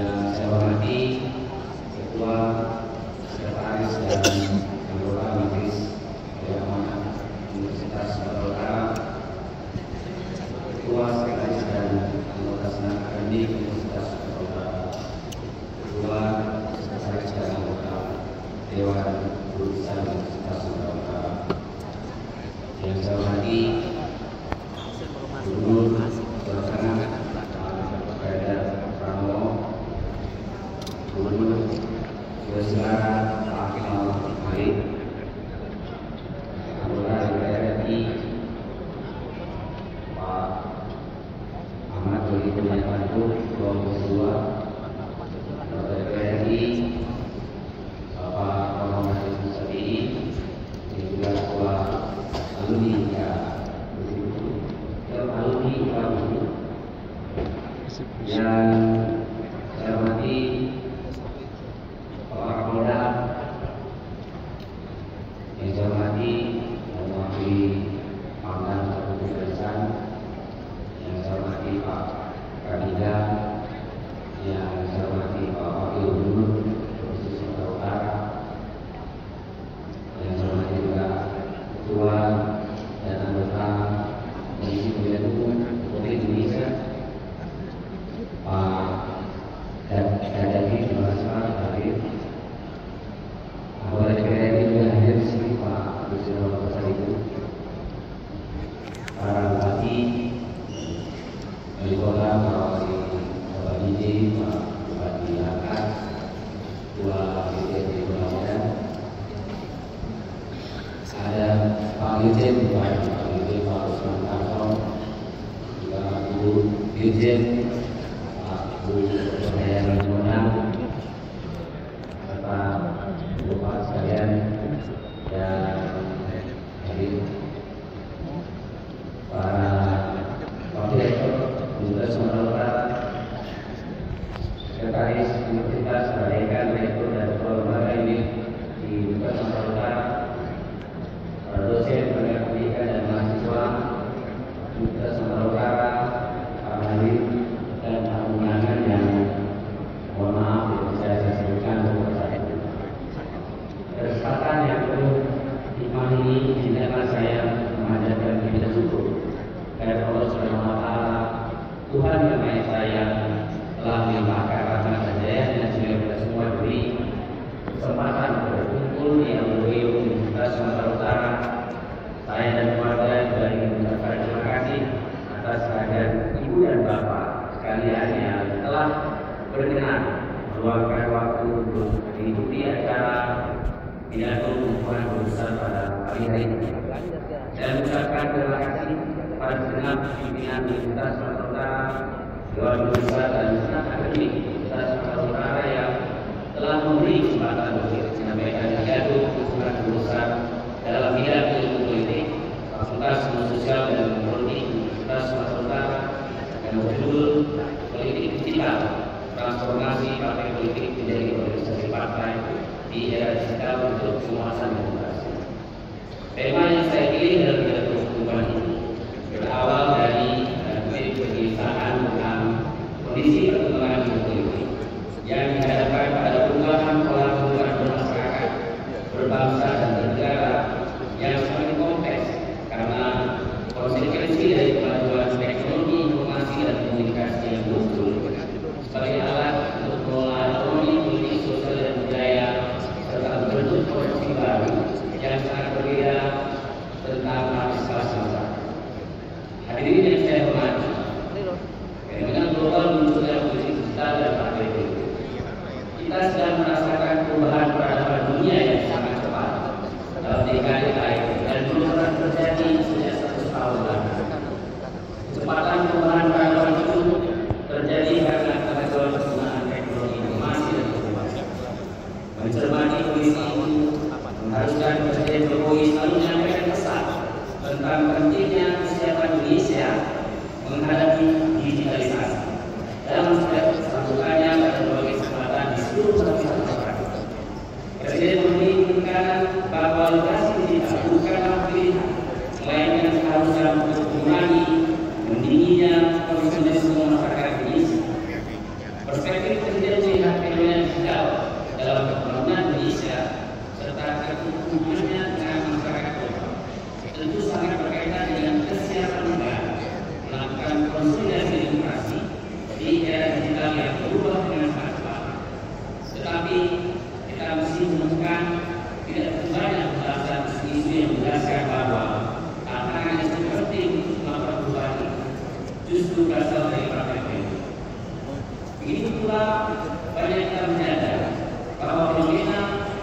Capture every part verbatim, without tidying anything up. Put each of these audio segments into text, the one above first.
Yang saya hormati Ketua, Sekretaris dan Anggota Majelis Ulama Universitas Sumatera Utara, Ketua, Sekretaris dan Anggota Senat Akademik Universitas Sumatera Utara, Ketua, Sekretaris dan Anggota Dewan Guru Besar Universitas Sumatera Utara. Yang saya hormati Gubernur Pelaksana Kader Pranowo, Gubernur Saudara Pak Kemal Malik, anggota D P R R I Pak Ahmad Doli Kurnia Pandu, Ketua Komisi dua, anggota D P R R I Bapak Muhammad Syafi'i, dan juga Ketua alumni ya, alumni yang saya hormati Bapak Kapolda, yang saya hormati dan mewakili Pangdam Satu Kejaksaan, yang saya hormati Pak Kadida, yang saya hormati Pak Wakil Gubernur Provinsi Sumatera Utara, yang saya hormati juga Ketua dan anggota Komisi Pemilihan Umum Republik Indonesia, Pak Dadadi, terima kasih Pak hadir. Anggota D P R R I juga hadir di sini, Pak Presiden Bapak Ibu, para bupati, wali kota, Pak Wali Bapak D J, Pak Bupati Langkat, Ketua D P R D Kota Medan, ada Pak Dirjen, Pak Dirjen Pak Usman Tarto, juga Bu Dirjen Pak Bu Saya Rajonal, Bapak Bapak sekalian yang hadir, para wakil rektor Universitas Sumatera Utara, Sekretaris Universitas, para dekan, rektor dan ketua lembaga ini di Universitas Sumatera Utara, para dosen, tenaga pendidikan dan mahasiswa Universitas Sumatera Utara, para hadirin dan tamu undangan yang mohon maaf tidak bisa saya sebutkan satu persatu. Kesempatan yang penuh hikmah ini hendaklah saya memanjatkan puji syukur kepada Allah Subhanahu Wa Taala, Tuhan yang Maha Esa yang telah melimpahkan rahmat dan dayanya sehingga kita semua diberi kesempatan berkumpul di auditorium Universitas Sumatera Utara. Saya dan keluarga juga ingin mengucapkan terima kasih atas kehadiran ibu dan bapak sekalian yang telah berkenan meluangkan waktu untuk mengikuti acara pidato pembukaan besar pada pagi hari ini. Saya mengucapkan terima kasih kepada segenap pimpinan Universitas Sumatera Utara, Dewan Guru Besar dan Senat Akademik Universitas Sumatera Utara yang telah memberi kesempatan untuk menyampaikan pidato pembukaan besar dalam bidang ilmu politik, Fakultas Ilmu Sosial dan Politik Universitas Sumatera Utara yang berjudul Politik Digital, Transformasi Partai Politik menjadi Organisasi Partai di Era Digital untuk Penguasaan Demokrasi. Tema yang saya pilih dalam pidato pembukaan ini berawal dari kegelisahan tentang kondisi perkembangan politik yang dihadapkan pada perubahan pola kehidupan bermasyarakat, berbangsa dan bernegara yang semakin kompleks karena konsekuensi dari kemajuan teknologi informasi dan komunikasi yang muncul sebagai alat untuk mengelola ekonomi, politik, sosial dan budaya serta bentuk produksi baru yang sangat berbeda tentang partisipasi masyarakat. Hadirin yang saya hormati, fenomena global munculnya politik digital dan partai politik. Kita sedang merasakan perubahan peradaban dunia yang sangat cepat dalam dekade terakhir dan belum pernah terjadi sejak seratus tahun lalu. Kecepatan perubahan peradaban itu terjadi karena kemajuan penggunaan teknologi informasi dan komunikasi. Mencermati kondisi ini mengharuskan Presiden Jokowi selalu menyampaikan pesan tentang pentingnya kesiapan Indonesia menghadapi digitalisasi dalam setiap sambutannya pada berbagai kesempatan di seluruh konsolidasi demokrasi di era digital yang berubah dengan sangat cepat. Tetapi kita mesti menemukan tidak banyak pembahasan isu yang menjelaskan bahwa tantangan yang terpenting untuk melakukan perubahan itu justru berasal dari partai politik. Begitu pula banyak kita menyadari bahwa fenomena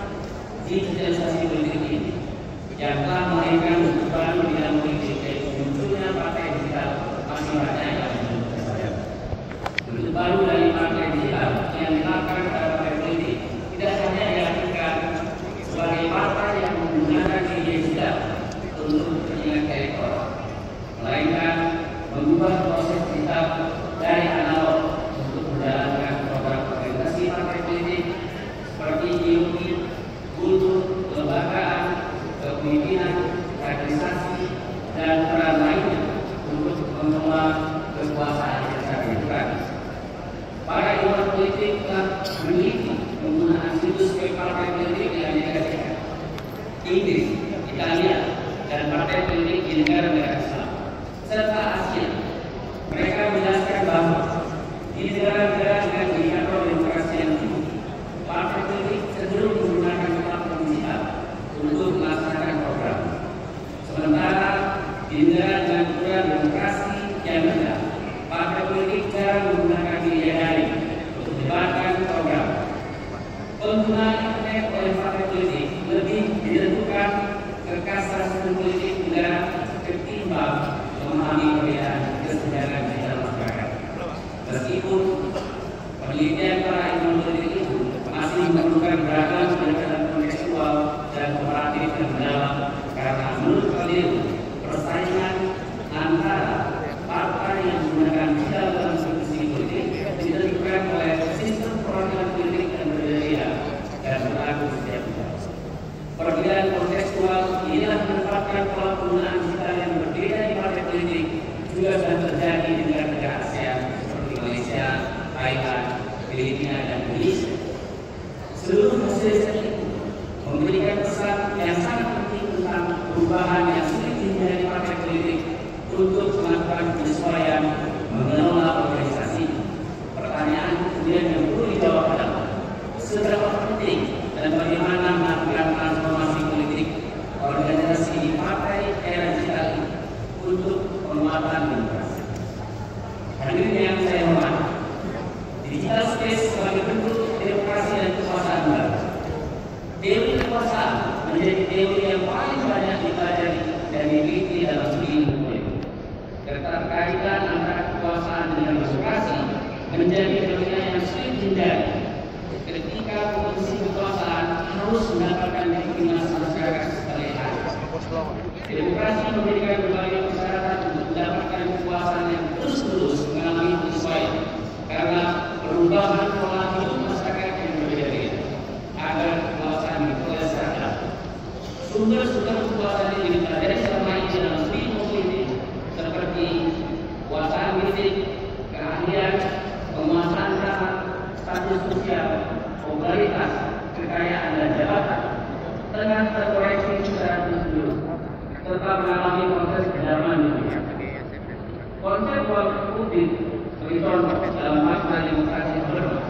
digitalisasi politik ini yang telah melahirkan bentuk baru di dalam politik, yaitu munculnya partai digital, masih banyak yang belum tersadar. Bentuk baru dari partai digital yang dilakukan pada partai politik tidak hanya diartikan sebagai partai yang menggunakan media digital untuk kepentingan elektoral, melainkan mengubah proses digital dari analog untuk menjalankan program organisasi partai politik seperti ideologi, kultur, kelembagaan, kepemimpinan, kaderisasi, dan peran lainnya untuk mengelola kekuasaan secara demokratis. Para ilmuwan politik telah meneliti penggunaan situs web partai politik di Amerika Serikat, Inggris, Italia, dan partai politik di negara-negara Islam, serta Asia. Mereka menjelaskan bahwa di negara-negara dengan indikator demokrasi yang tinggi, partai politik cenderung menggunakan platform digital untuk melaksanakan program. Sementara di negara dengan ukuran demokrasi yang rendah, partai politik jarang menggunakan media daring untuk menyebarkan program. Penggunaan internet oleh partai politik lebih ditentukan kekasan sistem politik negara ketimbang memahami perbedaan kesenjangan di dalam masyarakat. Meskipun penelitian para ilmuwan politik itu masih memerlukan beragam pendekatan kontekstual dan komparatif yang mendalam, karena menurut beliau persaingan antara partai yang menggunakan digital dalam diskusi politik ditentukan oleh sistem perwakilan politik yang berbeda dan berlaku setiap negara. Perbedaan kontekstual inilah menempatkan pola penggunaan digital yang berbeda di partai politik juga sudah terjadi di negara-negara ASEAN seperti Malaysia, Thailand, Filipina, dan Indonesia. Seluruh hasil itu memberikan pesan yang sangat penting tentang perubahan yang sulit dihindari partai politik untuk melakukan penyesuaian mengelola organisasi. Pertanyaan kemudian yang perlu dijawab adalah seberapa penting dan bagaimana melakukan transformasi politik organisasi di partai era digital ini untuk penguatan demokrasi. Hadirin yang saya hormati, digital space sebagai bentuk demokrasi dan kekuasaan baru. Teori kekuasaan menjadi teori yang paling banyak dipelajari dan diteliti dalam studi ilmu politik. Keterkaitan antara kekuasaan dengan demokrasi menjadi fenomena yang sulit dihindari ketika posisi kekuasaan harus mendapatkan legitimasi masyarakat sebagai hak. Demokrasi memberikan berbagai persyaratan untuk mendapatkan kekuasaan yang terus-menerus mengalami penyesuaian karena perubahan pola hidup masyarakat yang berbeda-beda agar kekuasaan diperoleh secara adil. Sumber-sumber kekuasaan ini dipelajari selama ini dalam ilmu politik seperti kekuasaan politik, keahlian, penguasaan zaman, status sosial, popularitas, kekayaan, dan jabatan tengah terkoreksi secara terus-menerus serta mengalami proses kedalaman dunia. Konsep ruang publik sebagai contoh dalam makna demokrasi moderna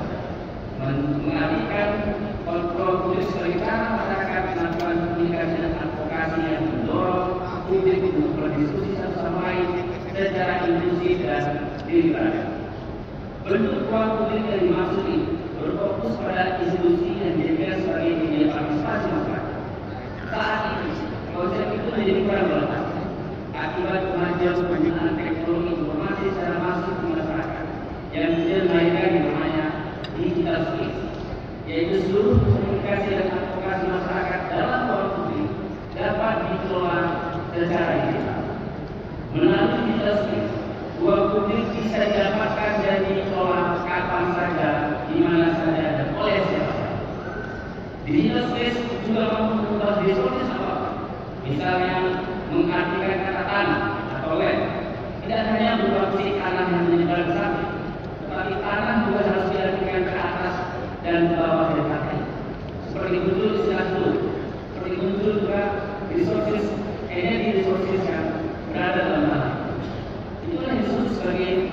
mengalihkan kontrol publik sebagai cara masyarakat melakukan komunikasi dan advokasi yang mendorong publik untuk berdiskusi satu sama lain secara inklusif dan demokratis. Bentuk ruang publik yang dimaksud ini berfokus pada institusi yang dijadikan sebagai media partisipasi masyarakat. Saat ini, konsep itu menjadi kurang relevan akibat kemajuan penggunaan teknologi informasi secara masif di masyarakat yang kemudian melahirkan yang namanya digital space, yaitu seluruh komunikasi dan advokasi masyarakat dalam ruang publik dapat dikelola secara digital. Melalui digital space, ruang publik bisa didapatkan dan dikelola kapan saja, di mana saja, dan oleh siapa saja. Digital space juga mampu mengubah diskursus apapun, misalnya mengartikan kata tanah atau land tidak hanya berupa fisik tanah yang menyebar ke samping, tetapi tanah juga harus diartikan ke atas dan ke bawah dari kaki. Seperti muncul istilah dulu, seperti muncul juga resources, energi resources yang berada dalam tanah. Itulah yang disebut sebagai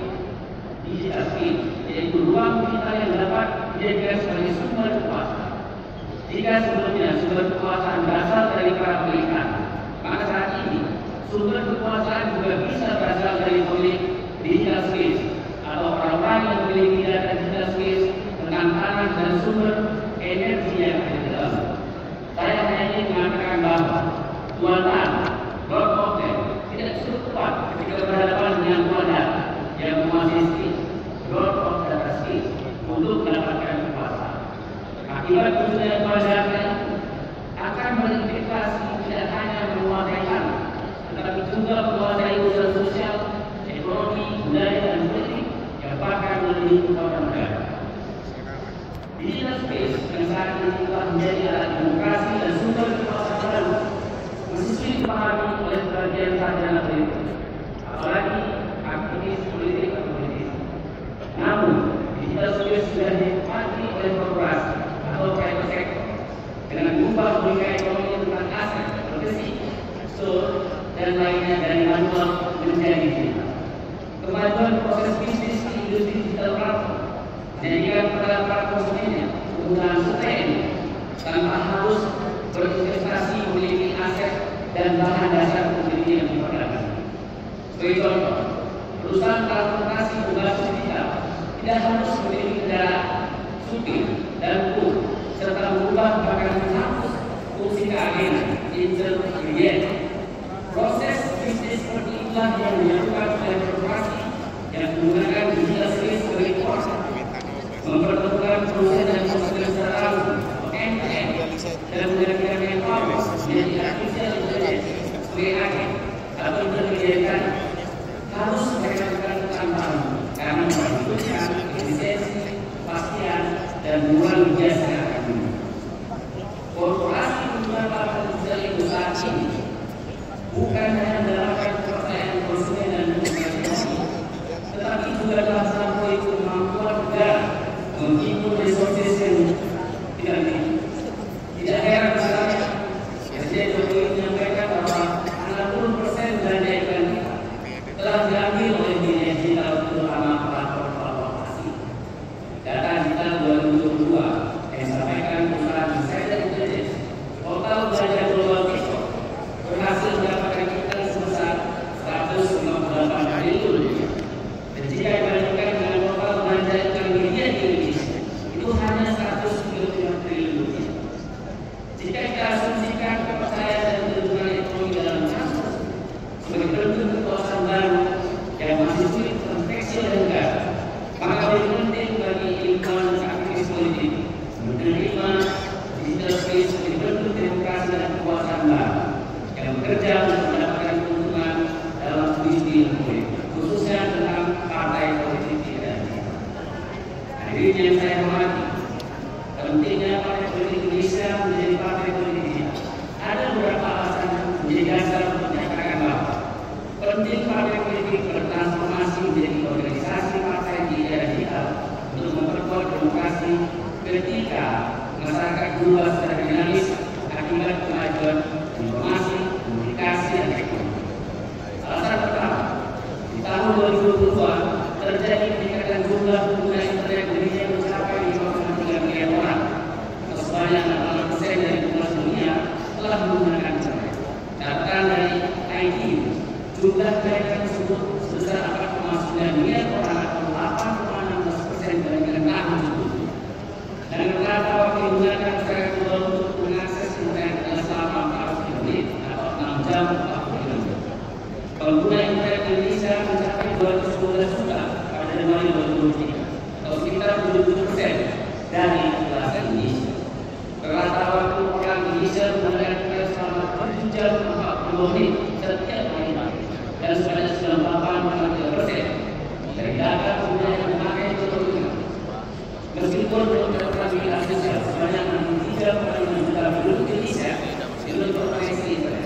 dijadikan sebagai sumber kekuasaan. Jika sebelumnya sumber kekuasaan berasal dari para pelikan, maka saat ini sumber kekuasaan juga bisa berasal dari pemilik digital space atau orang-orang yang memiliki data digital space tentang tanah dan sumber energi yang ada di dalam. Saya hanya ingin mengatakan bahwa Tuhan Lord of them tidak cukup kuat ketika berhadapan dengan Tuhan yang menguasai space, Lord of data space, untuk mendapatkan kekuasaan. Akibat kemudian kuasanya akan berimplikasi tidak hanya menguasai tanah, tetapi juga menguasai urusan sosial, ekonomi, budaya, dan politik yang bahkan melebihi kekuatan negara. Digital space yang saat ini telah menjadi alat demokrasi dan sumber kekuasaan baru masih sulit dipahami oleh sebagian sarjana politik, apalagi aktivis politik atau politik. Namun, digital space sudah dinikmati oleh korporasi atau private sector dengan mengubah logika ekonomi tentang aset, produksi, store, dan lainnya dari manual menjadi digital. Kemajuan proses bisnis di industri digital platform menjadikan kepada para konsumennya penggunaan suplai ini tanpa harus berinvestasi memiliki aset dan bahan dasar komoditi yang diperdagangkan. Sebagai contoh, perusahaan transportasi berbasis digital tidak harus memiliki kendaraan, supir, dan kru, serta mengubah bahkan menghapus fungsi keagenan, insert ingredient. Proses bisnis seperti itulah yang dilakukan oleh korporasi yang menggunakan digital space sebagai kuasa, mempertemukan proses dan proses secara langsung end to end dan menggunakan yang power menjadi artificial intelligence sebagai agen atau intermediate harus mereka lakukan tanpa karena membutuhkan efisiensi, kepastian, dan mengurangi jasa akan dunia. Korporasi menggunakan platform digital itu saat ini bukan hanya mendapatkan kepercayaan konsumen dan demokrasi, tetapi juga dalam sampai kemampuan negara menghimpun resources yang tidak dimiliki. Tidak heran misalnya, Presiden Jokowi menyampaikan bahwa enam puluh persen belanja iklan kita telah diambil oleh dunia digital terutama platform korporasi. Data digital dua ribu dua puluh dua yang disampaikan perusahaan Insider Intelligence, total belanja global TikTok berhasil mendapatkan iklan sebesar seratus lima puluh delapan triliun rupiah. Dan jika dibandingkan dengan total belanja iklan media di Indonesia, itu hanya seratus sembilan puluh lima triliun rupiah. Jika kita asumsikan kepercayaan dan keuntungan ekonomi dalam kasus sebagai bentuk kekuasaan baru yang masih sulit terdeteksi oleh negara, maka lebih penting bagi ilmuwan dan aktivis politik menerima digital space sebagai bentuk demokrasi dan kekuasaan baru yang bekerja untuk mendapatkan keuntungan dalam bisnis politik, khususnya tentang partai politik tidak digital. Hadirin yang saya hormati, pentingnya partai politik Indonesia menjadi partai politik digital. Ada beberapa alasan menjadi dasar untuk menyatakan bahwa penting partai politik bertransformasi menjadi organisasi partai di era digital untuk memperkuat demokrasi ketika masyarakat berubah secara dinamis akibat kemajuan informasi, komunikasi, dan teknologi. Alasan pertama, di tahun dua ribu dua puluh dua terjadi peningkatan jumlah pengguna internet Indonesia mencapai lima koma tiga miliar orang, atau sebanyak enam puluh persen dari populasi dunia telah menggunakan internet. Catatan dari I T U, jumlah mereka tersebut sebesar empat koma sembilan miliar orang atau delapan koma enam belas persen dibandingkan tahun sebelumnya. Dan rata waktu digunakan secara global untuk mengakses internet adalah selama empat puluh menit atau enam jam empat puluh menit. Pengguna internet Indonesia mencapai dua ratus dua belas juta pada Januari dua ribu dua puluh tiga atau sekitar tujuh puluh persen dari populasi Indonesia. Rata waktu orang Indonesia menggunakan internet selama tujuh jam empat puluh menit setiap hari dan sebanyak sembilan puluh delapan koma tiga persen dari data pengguna yang memakai teknologi. Meskipun belum terklasifikasi sosial sebanyak enam puluh tiga koma lima juta penduduk Indonesia belum terkoneksi internet.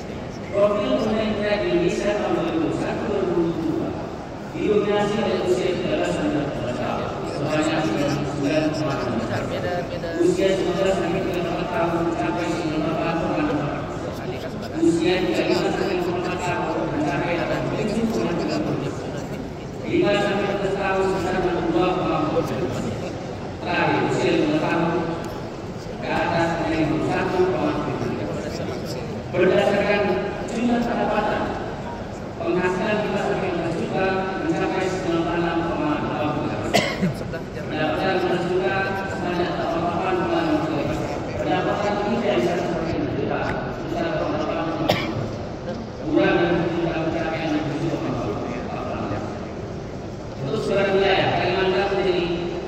Profil pengguna internet di Indonesia tahun dua ribu satu dua ribu dua didominasi oleh usia tiga belas sampai dua belas tahun sebanyak sembilan puluh sembilan koma enam juta. Usia sembilan belas sampai tiga puluh empat tahun mencapai sembilan puluh delapan koma enam juta. Usia tiga puluh lima sampai lima puluh empat tahun mencapai tujuh koma tiga juta. lima sampai empat belas tahun mencapai dua koma empat juta. terakhir usia lima tahun ke atas menjadi satu koma tujuh. Berdasarkan jumlah pendapatan, penghasilan kita sebagai juta mencapai sembilan puluh enam koma delapan persen. Pendapatan berjuta sebanyak delapan koma enam persen. Pendapatan tidak bisa seperti juta juta koma delapan persen. Kurang dari juta mencapai enam puluh tujuh koma delapan persen. Untuk seluruh wilayah Kalimantan menjadi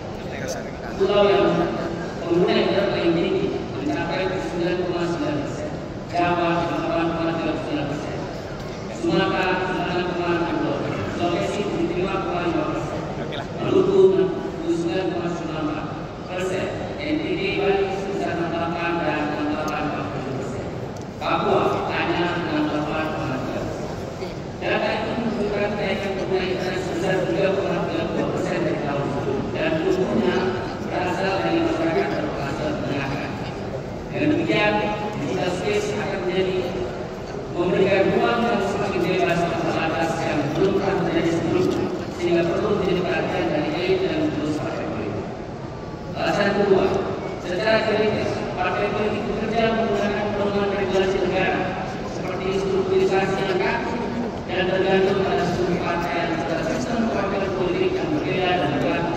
pulau yang pengguna internet paling tinggi mencapai sembilan koma sembilan persen. Jawa delapan koma tiga sembilan persen. Sumatera sembilan koma enam dua persen. Sulawesi lima koma lima persen. Maluku enam puluh sembilan koma sembilan empat persen. N T B Bali sebesar enam puluh delapan dan enam puluh delapan koma tujuh persen. Papua hanya enam puluh delapan koma tiga persen. Data itu menunjukkan kenaikan pengguna internet sebesar tiga koma tiga dua persen dari tahun lalu dan tumbuhnya berasal dari masyarakat berpenghasilan menengah. Dengan demikian, digital space akan menjadi memberikan ruang yang semakin bebas tanpa batas yang belum pernah terjadi sebelumnya, sehingga perlu menjadi perhatian dari elit dan terus partai politik. Alasan kedua, secara teoritis, partai politik bekerja menggunakan pedoman regulasi negara seperti strukturisasi yang kaku dan tergantung pada struktur partai yang serta sistem perwakilan politik yang berbeda dan berlaku.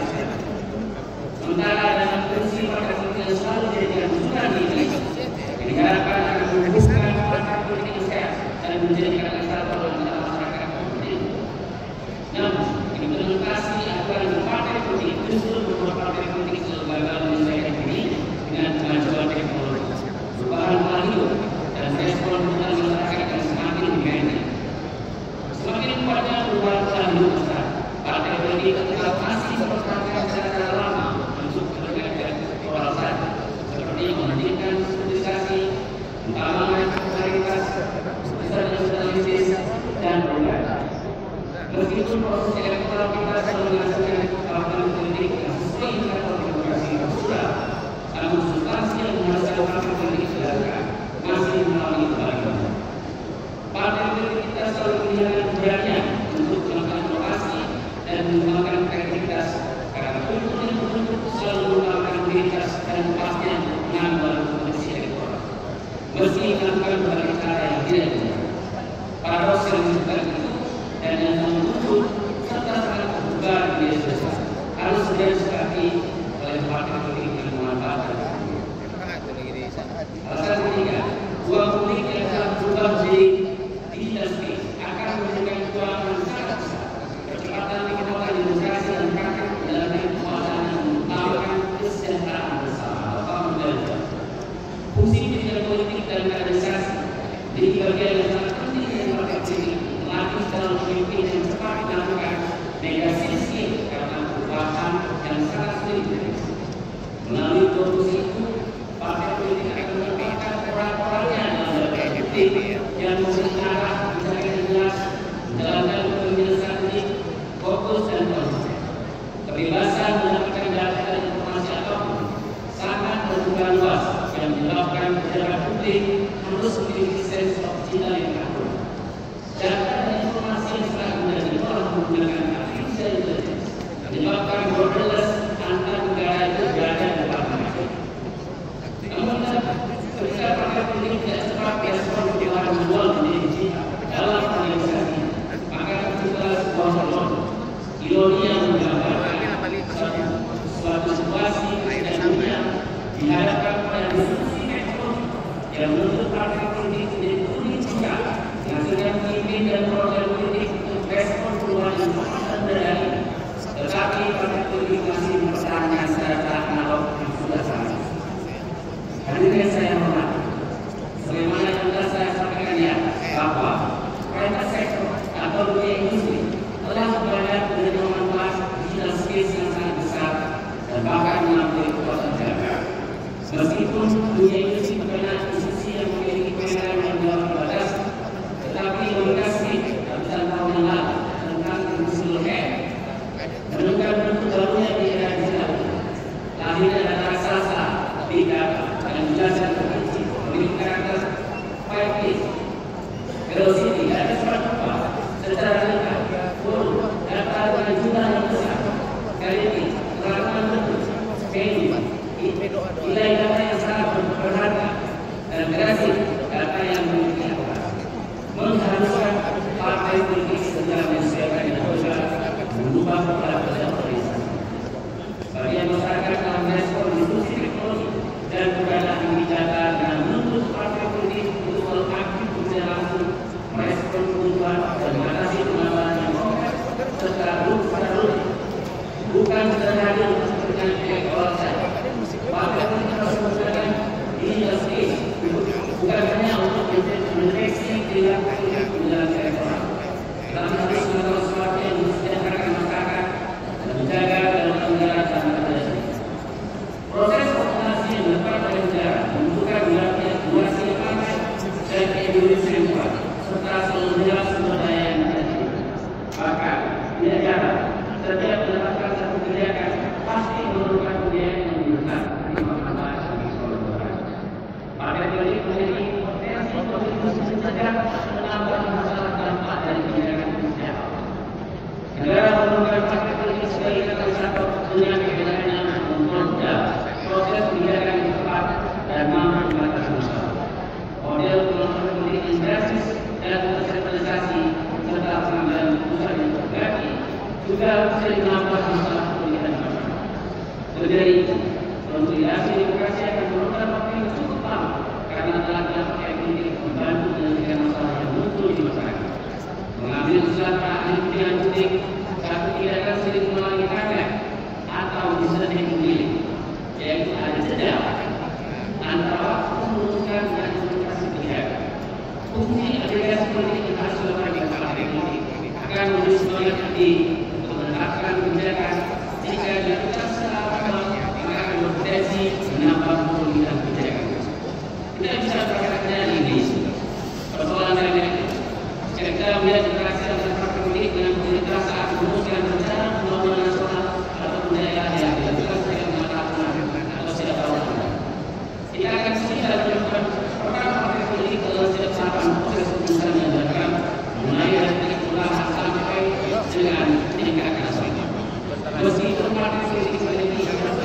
Sementara dalam prinsip partai politik yang selalu dijadikan rujukan ini, diharapkan akan menghubungkan partai politik yang sehat dan menjadikan kesatuan antara masyarakat politik. Namun, implementasi aturan partai politik justru membuat partai politik selalu gagal menyesuaikan diri dengan kemajuan teknologi, perubahan pola hidup, dan respon modal masyarakat yang semakin dinaikkan. Semakin kuatnya perubahan pola hidup masyarakat, partai politik tetap masih mempertahankan cara lama untuk bergerak oral saja, seperti menghentikan strukturisasi, pengembangan popularitas, nasionalistis, dan perubahan. Meskipun proses elektoral kita selalu menghasilkan kekuatan politik yang sesuai dengan konfigurasi tersurat, namun substansi yang menghasilkan partai politik silakan masih melalui kebalikan. Partai politik kita selalu kehilangan keberanian untuk melakukan inovasi dan mengembangkan kreativitas karena kultur yang terbentuk selalu mengembangkan mobilitas dan kepastian mengambil kompetisi elektoral. Meski melakukan berbagai cara yang tidak benar, paradoks yang disebutkan itu dan yang muncul serta sangat terbuka di media sosial harus segera disikapi oleh partai politik yang memanfaatkan. Alasan ketiga, ruang publik yang telah berubah menjadi digital space akan memberikan peluang yang sangat besar percepatan kehidupan demokrasi dan praktik dalam kekuasaan yang mengutamakan kesejahteraan bersama atau menjaga. Fungsi digital politik dan kaderisasi jadi bagian yang sangat penting dari partai politik melatih dalam pemimpin yang cepat melakukan negasiasi karena perubahan yang sangat sulit diprediksi. Melalui produksi itu, partai politik akan menempatkan orang-orangnya dalam lembaga politik yang memberi arah kebijakan yang jelas, menjalankan kepemimpinan strategik, fokus dan konsisten. Kebebasan mendapatkan data dan informasi apapun sangat terbuka luas yang menyebabkan pejabat publik harus memiliki sense of digital yang akurat. Data dan informasi yang sangat mudah diperoleh menggunakan artificial intelligence menyebabkan borderless antar negara itu berada di depan mata. Namun, ketika partai politik tidak cepat merespon perubahan manual menjadi digital dalam organisasi, maka tercipta sebuah peluang ironi yang menggambarkan suatu situasi dan dunia dihadapkan pada diskusi teknologi yang menuntut partai politik menjadi unik juga menghasilkan pemimpin dan program politik untuk respon perubahan yang sangat mendadak. Tetapi partai politik masih mempertahankan secara analog yang sudah sama. Hadirin saya hormati, sebagaimana yang telah saya sampaikan ya bahwa private sector atau dunia industri telah berada dari memanfaat digital space yang sangat besar dan bahkan melampaui kekuatan jaga. Meskipun dunia industri bukanlah institusi yang memiliki kewenangan yang jauh terbatas, tetapi logika sendiri ratusan tahun yang lalu tentang industrial hair menunjukkan bentuk barunya di era digital. Lahirnya data raksasa, big data, dan jelasan terkunci memiliki karakter five P. Velocity, ada cepat cepat, secara lengkap, full, data dengan jumlah yang besar, quality, keragaman bentuk, space, Nilai-nilai yang sangat berharga dan kreatif data yang memiliki mengharuskan partai politik segera menyesuaikan dinamika mengubah pola berorganisasi. Bagi masyarakat dalam respon diskusi teknologi dan perubahan kebijakan dan menuntut partai politik untuk mengaktif secara langsung merespon kebutuhan dan mengatasi pengambilan yang konkret secara terus-menerus, bukan sederhana dengan ekor saja. Partai politik harus menggunakan industri bukan hanya untuk mendeteksi perilaku dalam elektoral, tetapi harus melakukan sesuatu yang mensejahterakan masyarakat dan menjaga dalam negara dan bangsa. Proses koordinasi yang dilakukan oleh negara membutuhkan dilakukannya durasi yang lama dan evolusi yang kuat serta seluruh sumber daya yang ada. Bahkan tidak jarang setiap mendapatkan satu kebijakan pasti memerlukan pembiayaan yang besar di mahkamah dan sekolah negara. Partai politik memiliki potensi untuk mencegah menambah masalah dampak dari kebijakan kebijakan. Negara memerlukan partai politik sebagai katalisator dengan kebijakan yang mempermudah proses kebijakan yang tepat dan mampu membatasi masalah. Model pengawasan politik yang drastis dan tersentralisasi serta pengambilan keputusan yang tergati juga bisa menambah masalah pemilihan masyarakat. Dari itu, konsolidasi demokrasi akan memerlukan waktu yang cukup lama karena telah dilakukan politik membantu menyelesaikan masalah yang muncul di masyarakat. Mengambil usaha pilihan politik satu tindakan sering melalui tangga atau disebut memilih, yaitu ada jeda antara waktu memutuskan dan implementasi kebijakan. Fungsi agregasi politik yang harus dilakukan di partai politik akan menjadi sebagai ide untuk menetapkan kebijakan jika dilakukan secara maksimal maka akan berpotensi menambah pemilihan kebijakan. Tidak bisa berkata ini persoalan lainnya. Jika melihat interaksi antara partai politik dengan pemerintah saat merumuskan rencana pembangunan nasional atau daerah yang dilakukan secara matang atau secara tahunan, kita akan sudah melakukan peran partai politik dalam setiap tahapan proses pembangunan yang dilakukan, mulai dari kelurahan sampai dengan tingkat nasional. Meskipun partai politik memiliki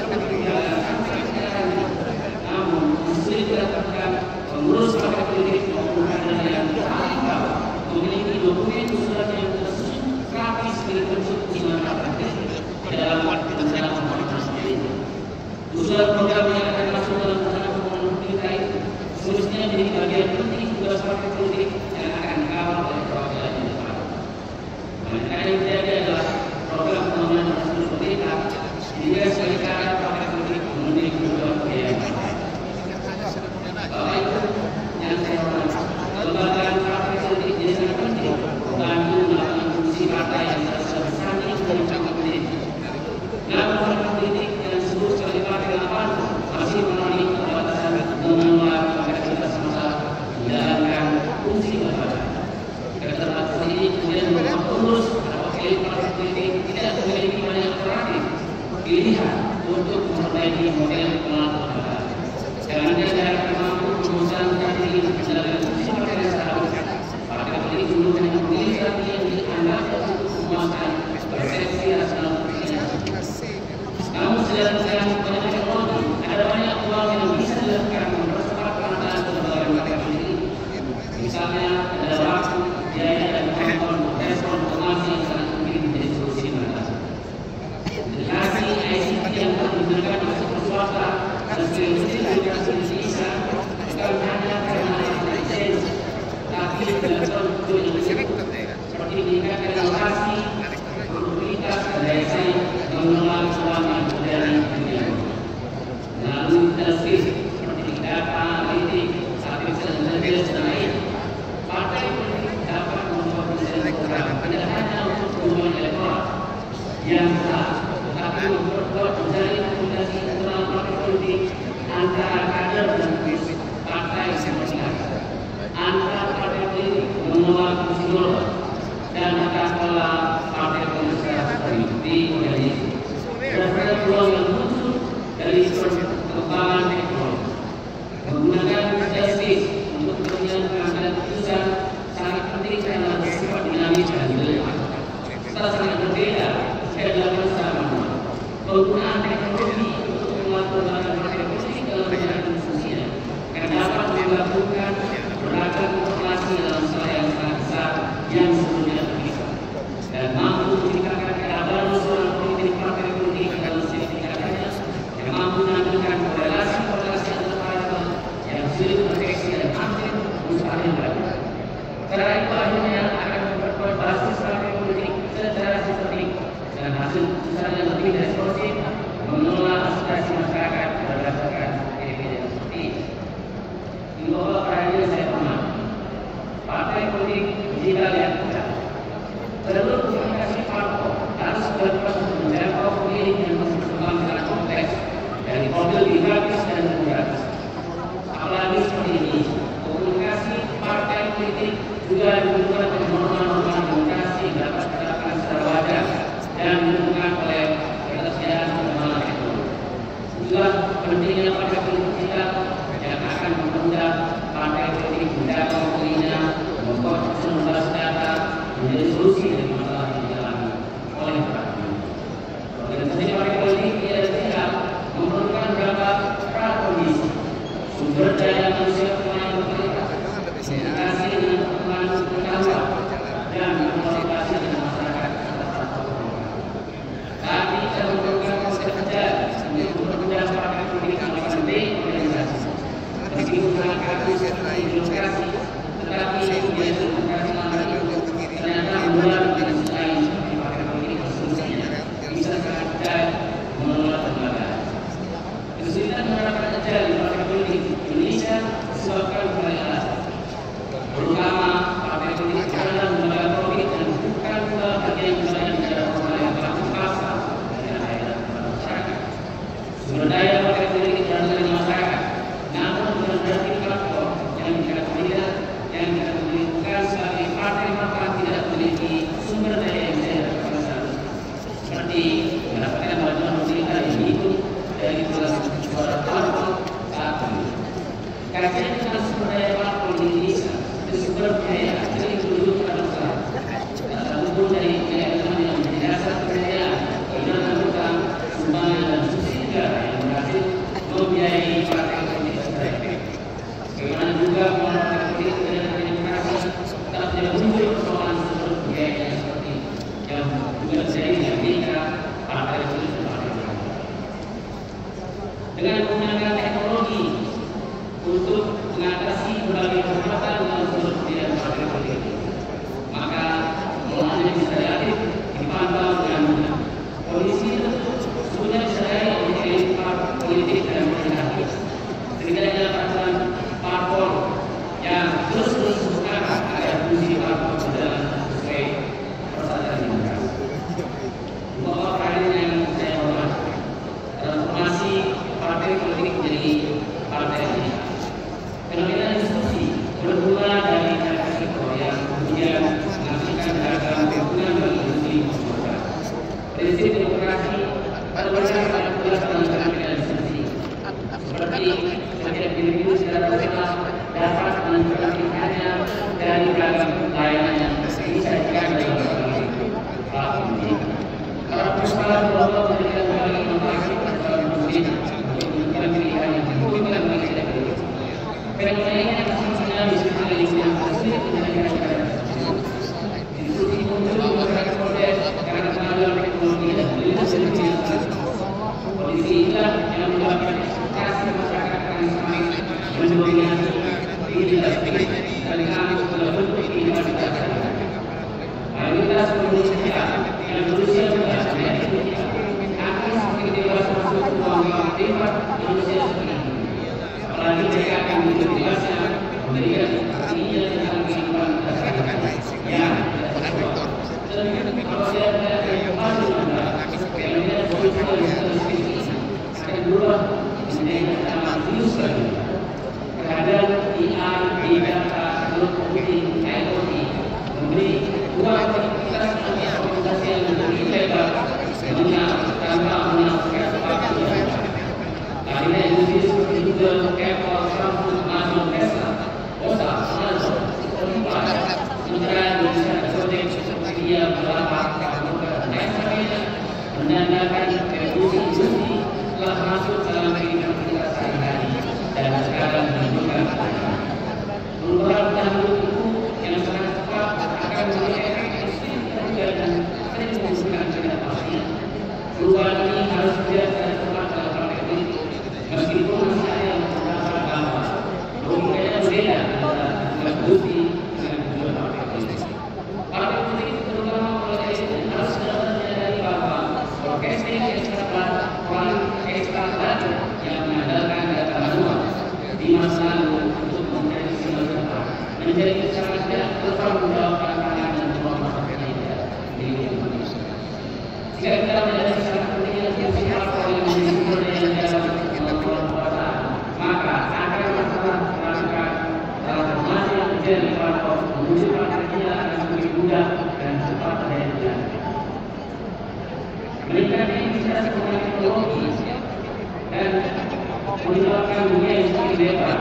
namun sulit didapatkan pengurus partai politik maupun kader yang paling bawah memiliki dokumen usulan yang tersusun rapi sebagai bentuk iman partai dalam rencana pembangunan sendiri. Usulan program yang akan masuk dalam rencana pembangunan kita itu seharusnya menjadi bagian penting tugas partai politik yang akan dikawal oleh perwakilan di depan. Mereka yang terjadi adalah program pembangunan tersebut pemerintah juga sebagai cara partai politik memenuhi kebutuhan biaya. Bapak Ibu yang saya hormati, kelembagaan partai politik jadi sangat penting membantu melakukan fungsi partai yang terbesar ini dari jangka politik. Namun partai politik yang disebut sebagai partai lapan masih melalui keterbatasan mengelola kompleksitas masalah menjalankan fungsi lembaga. Keterbatasan ini kemudian membuat pengurus atau elit partai politik tidak memiliki banyak alternatif pilihan untuk memperbaiki model pengelolaan lembaga. Jangan dia mampu merumuskan strategi menjalankan fungsi partai yang seharusnya. Partai politik dulu hanya memilih strategi yang dianggap untuk memuaskan persepsi rasional politik. Namun sejalan dengan banyak teknologi, ada banyak uang yang bisa dilakukan mempercepat pengadaan kelembagaan partai politik. Misalnya, ada waktu, biaya dan kemampuan respon otomasi yang sangat mungkin menjadi solusi mengatasi. Aplikasi I C T yang telah digunakan oleh sektor swasta dan sebagai birokrasi Indonesia bukan hanya karena efisiensi, tapi dilakukan untuk inisiatif seperti meningkatkan inovasi, produktivitas, dan daya saing mengelola keuangan dari dunia. Melalui industri seperti data, analitik, artificial intelligence, dan lain, partai politik dapat membuat program tidak hanya untuk keuntungan elektoral yang besar, tetapi memperkuat menjadi komunikasi internal partai politik antara kader dan partai masing-masing, antara partai politik mengelola fungsi global dan tata kelola partai politik di Indonesia. Dan pada peluang yang muncul dari perkembangan teknologi gratis dan gratis. Apalagi seperti ini, komunikasi partai politik juga dibutuhkan dengan norma-norma demokrasi dapat diterapkan secara wajar dan didukung oleh ketersediaan pengembangan ekonomi. Juga pentingnya partai politik kita yang akan mempermudah partai politik menjaga monopolinya, membuat sumber data menjadi solusi dari masalah yang dialami oleh partai. Organisasi partai politik tidak tidak memerlukan beberapa prakondisi, sumber daya manusia yang berkualitas, komunikasi dengan perkembangan pengetahuan, dan komunikasi dengan masyarakat. Tapi kita memerlukan proses kerja untuk mempermudah partai politik yang penting organisasi. Meskipun mengangkat birokrasi, tetapi kemudian demokrasi lama ternyata mulai dengan lain seperti partai politik sesungguhnya bisa sangat baik mengelola lembaga. Kesulitan menerapkan kerja di partai politik Indonesia disebabkan berbagai alasan. Terutama partai politik adalah lembaga profit dan bukan bagian bagian negara formal yang pelaku pasar dari daerah masyarakat. Sumber daya partai politik berasal dari masyarakat, namun bukan berarti faktor yang tidak tidak yang tidak memiliki sebagai partai-partai tidak memiliki sumber daya yang bisa didapatkan seperti mendapatkan bantuan pemerintah yang dihitung dari suara parpol saat ini. Kajian tentang sumber daya parpol di Indonesia itu sumber daya dari penduduk pada usaha. Satu pun dari biaya ekonomi yang menjadi dasar kekayaan, tidak menemukan sumbangan dan subsidi negara yang berhasil membiayai partai politik sebaik. Bagaimana juga partai politik dan demokrasi tetap tidak muncul persoalan sumber biaya seperti yang juga terjadi di Amerika, partai politik dan partai politik. Dengan menggunakan teknologi untuk mengatasi berbagai perbuatan dalam sumber daya partai politik, maka pengolahannya bisa relatif dipantau dengan mudah. Kondisi itu sebenarnya disadari oleh elit partai politik dan pemerintah. Setidaknya peraturan parpol yang terus-terus bukan agar fungsi parpol berjalan sesuai persyaratan demokrasi. Bapak Presiden yang saya hormati, transformasi partai politik menjadi partai politik. Fenomena diskusi bermula dari sektor yang kemudian menghasilkan beragam dukungan bagi industri masyarakat. Prinsip demokrasi berdasarkan pada tugas dan pilihan diskusi, seperti setiap individu secara personal dapat menentukannya dari beragam layanan yang disajikan dalam berbagai platform. Para persoalan global memberikan berbagai inovasi kepada pemerintah untuk menentukan pilihan yang dibutuhkan bagi setiap individu. Fenomena ini akan sebenarnya disebut dengan sulit menjadi negara. Diskusi muncul beberapa proses karena kemajuan teknologi dan literasi. Kondisi inilah yang menyebabkan ekspektasi masyarakat akan semakin mendominasi identitas dan kami dalam bentuk kehidupan kita. Mayoritas penduduk kita yang berusia muda akan semakin dewasa masuk ke ruang debat Indonesia seperti ini. Apalagi mereka akan menjadi dewasa memberikan opininya tentang kehidupan masyarakat yang tidak sesuai. Dan kalau dia tidak maju yang tidak sesuai dengan sistem akan berubah menjadi sama virus lagi. Terhadap I A, I data, teknologi, I O T memberi dua aktivitas dan organisasi yang lebih lebar dunia tanpa menafsirkan apapun. Akhirnya industri seperti Google, Apple, Samsung, Amazon, Tesla, Osa, Amazon, Spotify, sementara Indonesia proyek seperti dia berlapak, dan lain sebagainya menandakan revolusi industri telah masuk dalam kehidupan kita sehari-hari dan sekarang menunjukkan perubahan dahulu itu yang sangat cepat akan menjadi efek ekstrim juga dan sering menunjukkan ketidakpastian. Perubahan ini harus dilihat secara cepat dalam partai politik. Meskipun masih ada yang merasa bahwa logikanya berbeda antara revolusi dengan tujuan partai politik. Partai politik terutama politik harus benar-benar menyadari bahwa broadcasting ekstra peran ekstra belajar yang mengandalkan data manual di masa lalu untuk memprediksi masa depan menjadi sangat tidak bertanggungjawabkan tantangan dan perubahan di Indonesia. Jika kita menyadari sangat pentingnya fungsi parpol yang menjadi sumber daya negara menghilangkan dunia yang semakin bebas.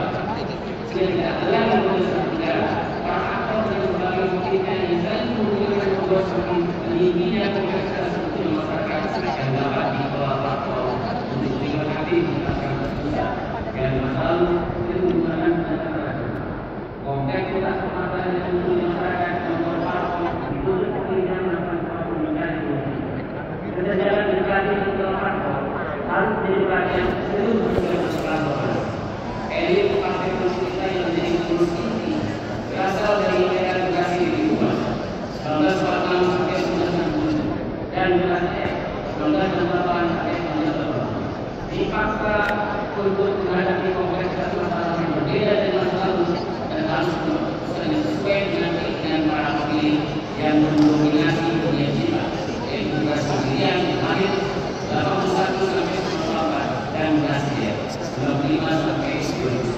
Tidak lagi mendesak negara, para aktor dan berbagai politik yang saling menggunakan membuat semakin tingginya kompleksitas struktur masyarakat yang dapat dikelola faktor untuk menikmati masyarakat terpusat dan masalah penggunaan antara kompleksitas permasalahan yang muncul di masyarakat membuat faktor itu pekerjaan akan selalu mencari solusi. Kesejalan demokrasi untuk faktor harus menjadi bagian seluruh kesepakatan. Elit partai politik kita yang menjadi pengurus inti berasal dari era demokrasi di Kuba seribu sembilan ratus empat puluh enam sampai seribu sembilan ratus enam puluh dan demokrasi seribu sembilan ratus enam puluh delapan sampai seribu sembilan ratus sembilan puluh. Dipaksa untuk menghadapi kompleksitas masalah yang berbeda dari masa lalu dan harus sesuai dengan keinginan para pemilih yang mendominasi dunia cita, yaitu demokrasi pilihan lahir delapan puluh satu sampai sembilan puluh delapan dan Brasil sembilan puluh lima sampai dua ribu.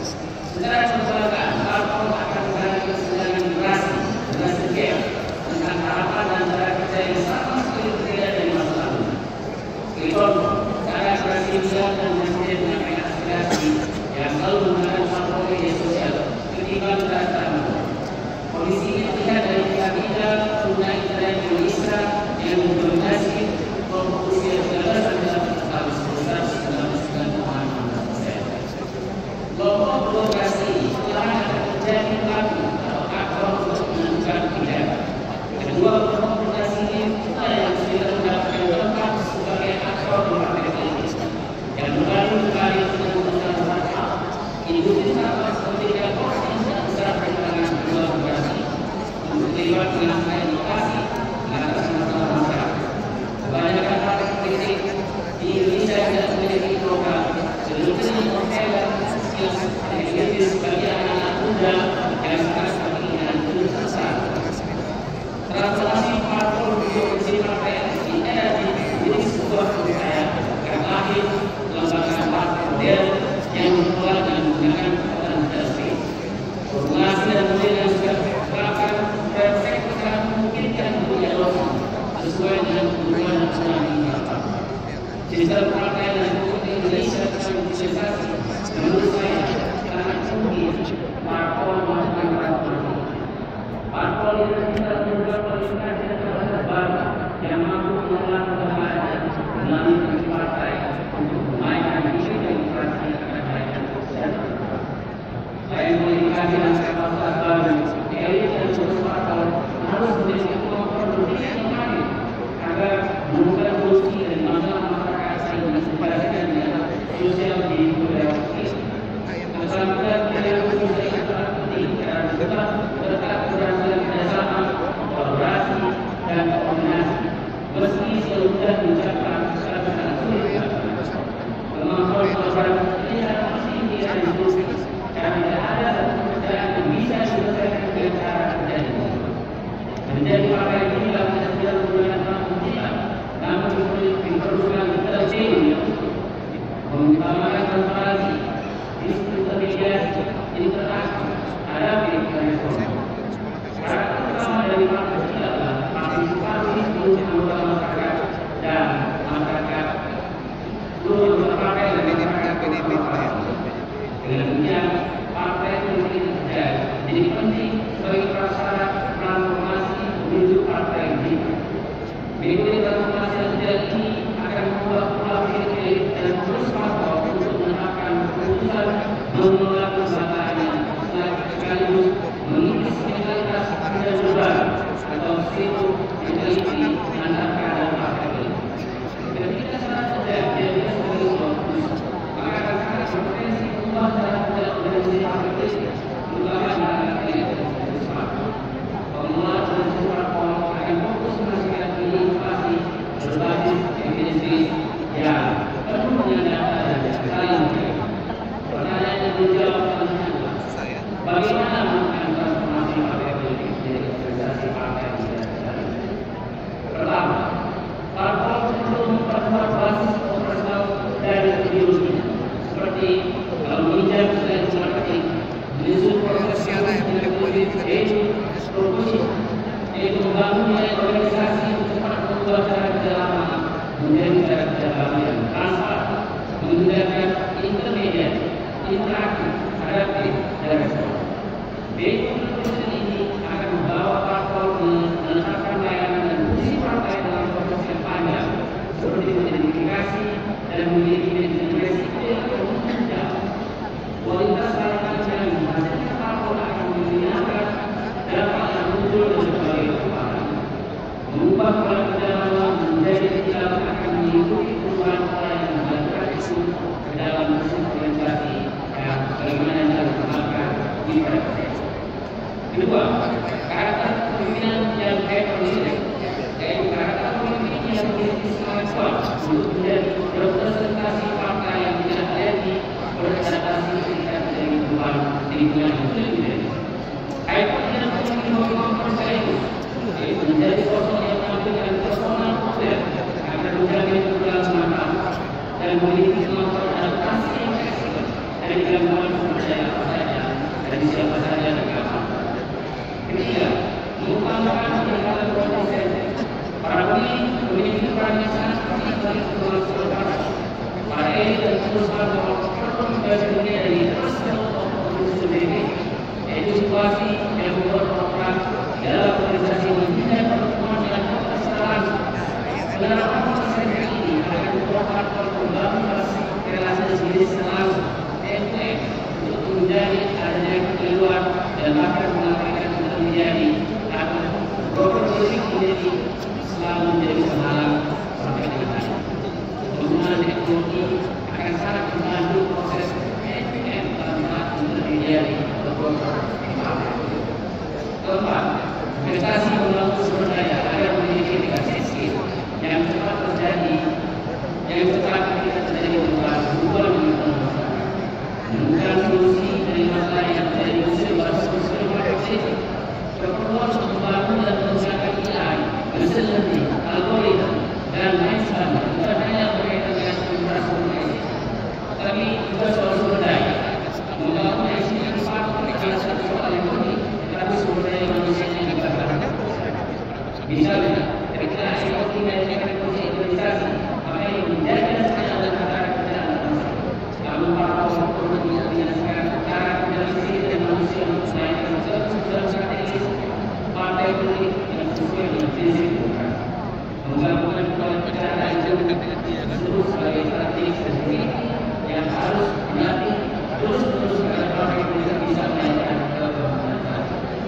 Secara keseluruhan, parpol akan menghadapi kesenjangan generasi dengan sekian tentang harapan dan cara kerja yang sama sekali berbeda dari masa lalu. Contoh, cara beraktivitas dan presiden menyampaikan aspirasi yang selalu menggunakan parpol media sosial ketimbang bahasa Arab. Kondisi ini terlihat dari piramida pengguna internet Indonesia yang mendominasi kelompok usia sembilan belas sampai delapan belas tahun sebesar sembilan puluh sembilan koma enam persen. Kelompok demokrasi telah akan menjadi pelaku atau aktor untuk menentukan pilihan. Kedua kelompok demokrasi ini pula yang sudah mendapatkan tempat sebagai aktor di partai politik yang baru sekali untuk menentukan hal. Industri sama seperti yang porsi yang besar perjuangan kedua demokrasi untuk terlibat dengan edukasi mengatasi masalah masyarakat. Kebanyakan partai politik di Indonesia tidak memiliki program seluruhnya memperkaya yang efektif bagi anak-anak muda yang sekarang keinginan terus besar. Transformasi parpol menjadi partai di era menjadi sebuah keniscayaan yang lahir lembaga partai modern yang dikelola dan menggunakan kekuatan industri. Formulasi dan model yang sudah diterapkan perfect secara memungkinkan untuk diadopsi sesuai dengan kebutuhan nasional di Jakarta. Sistem partai dan hukum Indonesia tentang investasi menurut saya sangat tinggi. Parpol melakukan transformasi. Parpol itu bisa membuat kualifikasi dan kebijakan baru yang mampu mengelola kebangsaan melalui fungsi partai untuk memainkan isu demokrasi akan baik dan kesejahteraan. Selain kualifikasi dan kapasitas baru, elit dan pengurus parpol harus memiliki kemampuan berpikir yang mahir agar menemukan solusi dari masalah masyarakat yang disebarkan dengan sosial di budaya politik. Keterampilan budaya politik menjadi sangat penting karena tetap tetap keberhasilan kerjasama, kolaborasi, dan koordinasi. Meski sudah diucapkan secara sangat sulit, kemampuan kolaborasi ini harus masih diadopsi karena tidak ada satu pekerjaan yang bisa diselesaikan dengan cara kerja ini. Menjadi partai ini tidak tidak menggunakan transportasi, namun diperlukan intelijen, mengutamakan transparansi, intermediasi, interaksi, hadapi reform. Syarat utama dari partai ini adalah partisipasi seluruh anggota masyarakat dan masyarakat seluruh anggota partai dan masyarakat berpartai. Dengan demikian, partai politik terjadi jadi penting sebagai prasyarat transformasi menuju partai ini. Mengikuti transformasi yang terjadi ini akan membuat pola pikir dan terus parpol untuk menetapkan keputusan mengelola kebangsaan sekaligus mengikis mentalitas dan berubah atau situ meneliti antara dan partai politik. Ketika saat terjadi dia sebagai sebuah keputusan, maka akan sangat berpotensi berubah cara tidak menjadi partai politik, terutama dalam elit bersama. Pengelola dan parpol akan fokus menghasilkan inovasi berbasis evidence yang penuh dengan data dan saling menjaga. Pertanyaan yang dijawab adalah bagaimana melakukan transformasi partai politik menjadi organisasi partai yang tidak. Pertama, parpol perlu memperkuat basis operasional dan ideologi seperti kalau menginjak strategi marketing, menyusun proses yang politik, yaitu promosi, yaitu membangun nilai organisasi untuk mengubah cara kerja lama menjadi cara kerja baru yang transparan, menggunakan internet di mereka. Kedua, karakter kepemimpinan yang heterogen, yaitu karakter pemimpin yang memiliki semangat kuat untuk menjadi representasi partai yang tidak terjadi beradaptasi tingkat dari lingkungan lingkungan yang sulit menjadi. Heterogen pemimpin membangun sekaligus, yaitu menjadi sosok yang menampilkan personal model agar menjadi keberlangsungan dan memiliki kemampuan adaptasi yang fleksibel dari gangguan sumber daya apa saja dari siapa saja dan kapan. Ketiga, mengutamakan peningkatan produsen. Para pemilih memiliki peran yang sangat penting bagi keberlangsungan partai. Para elit dan perusahaan bahwa perlu menjadi dunia dari personal autonomous sendiri, yaitu situasi yang membuat orang dalam organisasi menghindari pertemuan dengan keterseraan. Penerapan proses ini akan merupakan perkembangan relasi jenis selalu M P untuk menjadi adanya kekeliruan dan akan mengakibatkan menjadi atau berpolitik menjadi selalu menjadi penghalang sampai dengan hari. Penggunaan teknologi akan sangat membantu proses M P M dalam hal menjadi berpolitik. Keempat, investasi membangun sumber daya agar memiliki tiga sisi yang cepat terjadi, yang cepat kita terjadi perubahan perubahan di masyarakat, menemukan solusi dari masalah yang terjadi musim bahasa musim politik, keperluan untuk membangun dan menggunakan A I, mesin learning, algoritma dan lain sebagainya bukan hanya berkaitan dengan infrastruktur, tapi juga soal sumber daya. Membangun S D M bukan satu soal yang penting, tapi sumber daya manusianya juga beragam. Misalnya, ketika ekonomi dan ekonomi organisasi, maka ini menjadi dasar dan antara kerjaan bangsa. Namun para orang yang menyelesaikan cara organisasi dan manusia selain termasuk dalam strategis partai politik yang sesuai dengan prinsip bukan menggabungkan kebijakan seluruh sebagai strategis sendiri yang harus dilatih terus menerus agar partai politik bisa menaikkan kepemimpinan.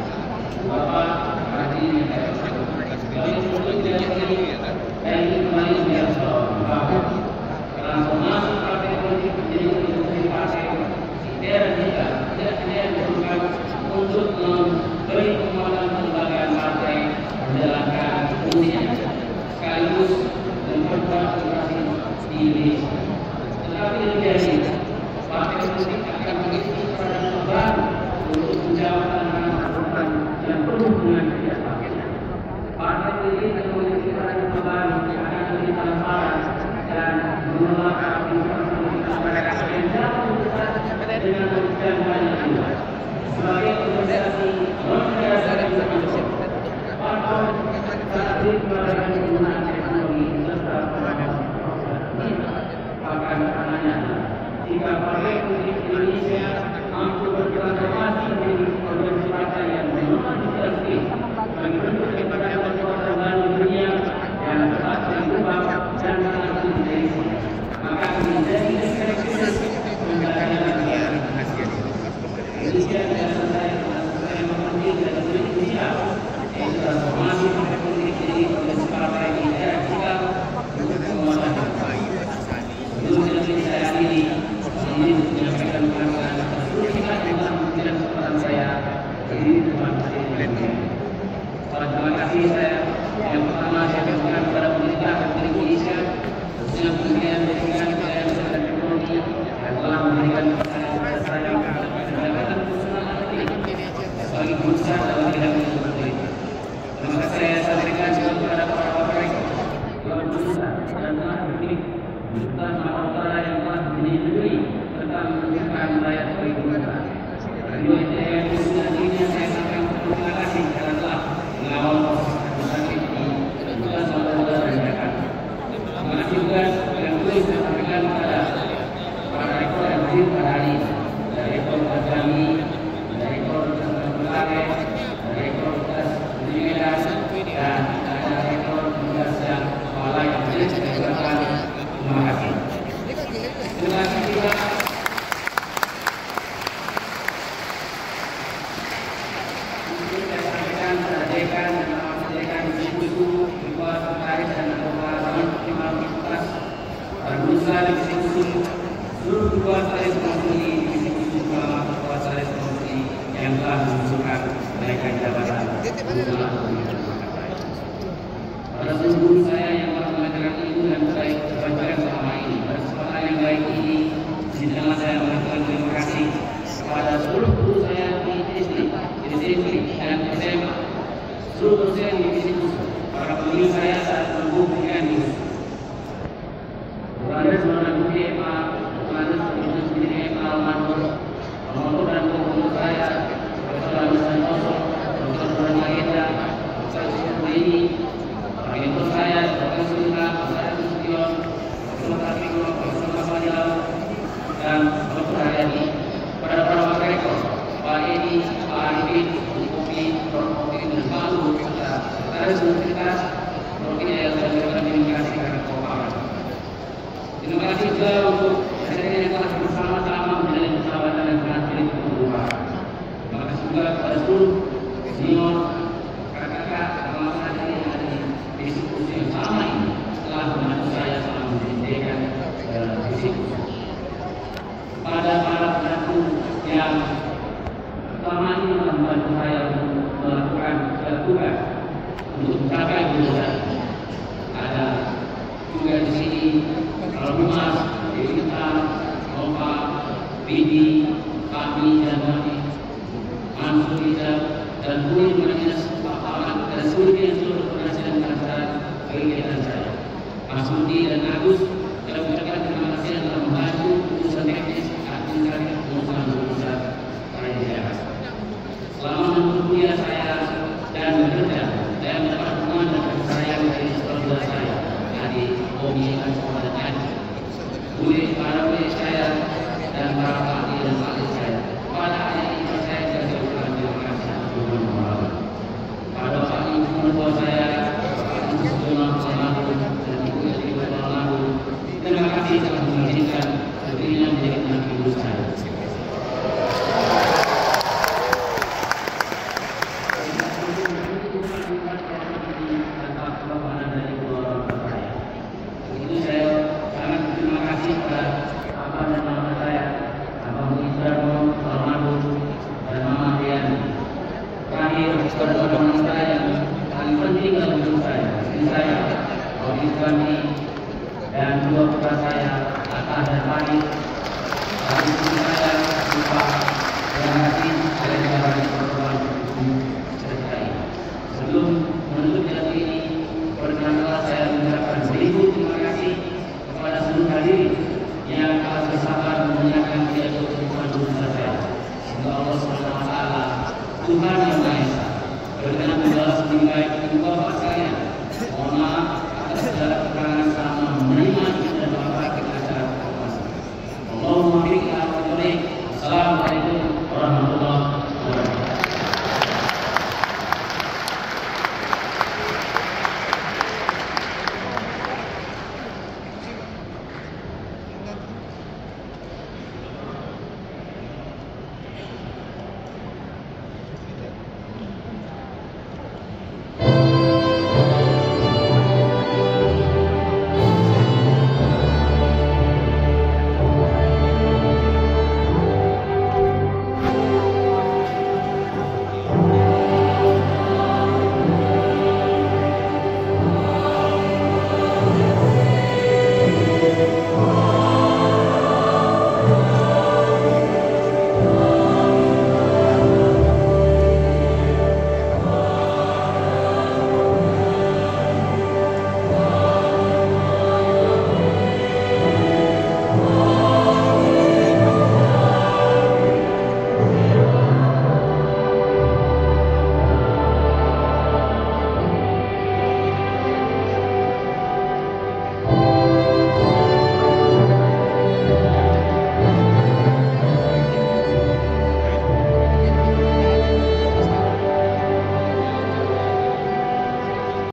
Bapak hadirin yang kami sebut dari dari kembali menjadi bahwa transformasi partai politik menjadi industri partai era kita tidak hanya diperlukan untuk memberi penguatan kelembagaan partai menjalankan fungsinya sekaligus memperkuat demokrasi di Indonesia. Tetapi lebih dari itu, partai politik akan mengisi peran baru untuk menjawab tantangan yang penuh dengan ketidakpastian. Partai politik akan memiliki peran yang baru yang akan lebih transparan dan mengelola infrastruktur masyarakat yang jauh lebih besar dengan kebijakan banyak juga. Sebagai organisasi non-negara internasional, partai strategis melakukan penggunaan teknologi serta proses akan ananya. Jika partai politik Indonesia mampu bertransformasi menjadi organisasi partai yang non-negara bagi bentuk kepada kekuatan baru dunia yang tepat berubah dan sangat dideteksi, maka menjadi efektif pembelajaran yang Indonesia tidak selesai dengan mempenting dan Indonesia yaitu transformasi partai politik jadi organisasi partai di era digital untuk penguatan untuk lebih saya ini ini menyampaikan penghargaan atas seluruh kita yang telah memberikan kesempatan saya berdiri di depan hadirin. Terima kasih saya yang pertama saya ucapkan kepada pemerintah Republik Indonesia khususnya Kementerian Pendidikan dan Teknologi yang telah memberikan kepada saya pendapatan khususnya bagi perusahaan dalam bidang ini. Terima kasih saya sampaikan juga kepada para bapak Tuan Perusahaan dan telah berpilih serta para yang telah menjadi tentang kepada seluruh guru saya di S D, S M P, dan S M A, seluruh dosen di divisi khusus, para pemilih saya saat membuktikan diri. Kepada saudara guru M A, kepada saudara guru M A Almanur, pemotor dan guru saya, Profesor Agus Santoso, Profesor Magenda, Profesor Ini, para mentor saya, Profesor Sunda, Profesor Sution, Profesor Tariko, Profesor Kapadia, dan Profesor Haryadi. Pada para wakil rektor, Pak Edi, Pak Arifin, Bu Kopi, Prof Kopi, dan Pak Lu, serta sekretaris universitas, Prof Idel, dan Dewan Komunikasi dan Keuangan. Terima kasih juga untuk hadirnya yang telah bersama-sama menjalin persahabatan dan menghasilkan perubahan. Terima kasih juga kepada seluruh senior, kakak-kakak, kawan-kawan yang ada di diskusi yang sama ini telah membantu saya selama mendirikan diskusi. Pada para penantu yang selama ini telah membantu saya untuk melakukan tugas untuk mencapai tujuan. Ada juga di sini Almas, Devita, Nova, Bidi, kami dan kami, Mansur Rizal, dan Puri Manis, Pak Ahmad, dan seluruh yang seluruh penasihat dan kegiatan saya. Mas Mudi dan Agus telah mengucapkan terima kasih dan telah membantu urusan teknis administratif pengusahaan berusaha saya daerah. Selama menempuh kuliah saya dan bekerja, saya mendapat dukungan dan kasih sayang dari saudara saya, adik, Omi, dan sekolah dan adik. Kuliah para kuliah saya dan para pakli dan pakli saya. Pada ayah ini saya juga ucapkan terima kasih untuk mengucapkan. Pada pakli mertua saya, Pak Susunan Selalu dan Ibu Ibu Selalu, terima kasih telah mengizinkan dirinya menjadi anak ibu saya. Itu saya sangat berterima kasih kepada Abah dan Mama saya, Abah Muizzarmo, Almarhum, dan Mama Riani. Terakhir, kepada orang saya yang paling penting dalam hidup saya, istri saya, Robi Suami, dan dua putra saya, Atta dan Farid. Bagi istri saya, Lupa, terima kasih saya juga bagi perempuan selesai. Sebelum menutup jalan ini, perkenankanlah saya mengucapkan beribu terima kasih kepada seluruh hadirin yang telah bersabar mendengarkan pidato kehidupan berusaha saya. Semoga Allah subhanahu wa taala, Tuhan yang Maha Esa, berkenan membalas lebih baik untuk bapak sekalian. Mohon maaf atas segala kekurangan selama menerima